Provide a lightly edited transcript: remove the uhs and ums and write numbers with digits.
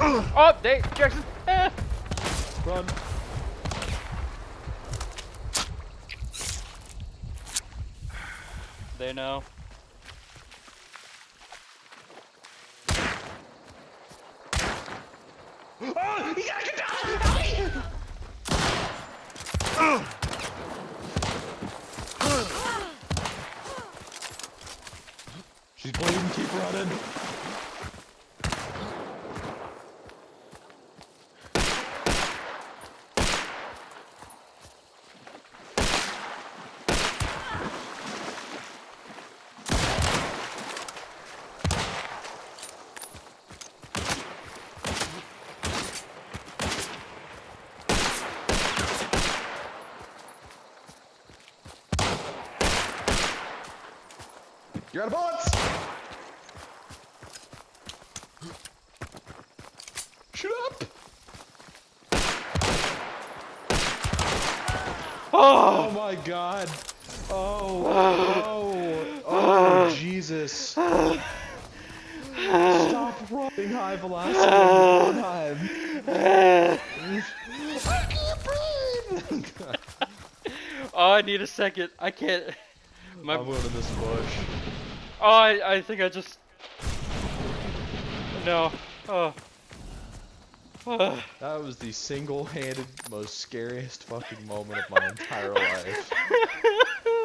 Oh, they Jackson. Run. They know. Oh, he got get down! She's bleeding, keep running. You're out of bullets! Shoot up! Oh my god! Oh, Jesus! Stop running high velocity every time! I can't breathe! Oh, I need a second. I can't. I'm going to this bush. Oh, I think I just. No. Oh. That was the single-handed most scariest fucking moment of my entire life.